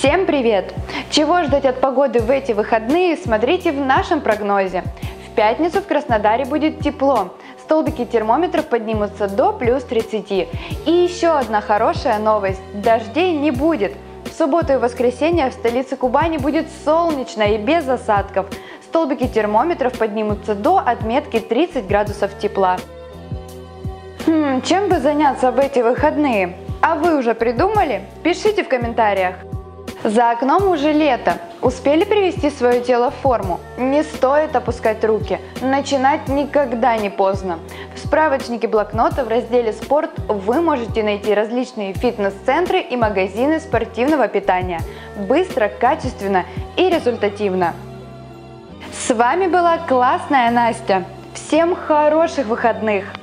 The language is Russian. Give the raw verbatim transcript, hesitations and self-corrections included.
Всем привет! Чего ждать от погоды в эти выходные, смотрите в нашем прогнозе. В пятницу в Краснодаре будет тепло, столбики термометров поднимутся до плюс тридцати. И еще одна хорошая новость – дождей не будет. В субботу и воскресенье в столице Кубани будет солнечно и без осадков. Столбики термометров поднимутся до отметки тридцать градусов тепла. Хм, чем бы заняться в эти выходные? А вы уже придумали? Пишите в комментариях. За окном уже лето. Успели привести свое тело в форму? Не стоит опускать руки. Начинать никогда не поздно. В справочнике блокнота в разделе «Спорт» вы можете найти различные фитнес-центры и магазины спортивного питания. Быстро, качественно и результативно. С вами была классная Настя. Всем хороших выходных!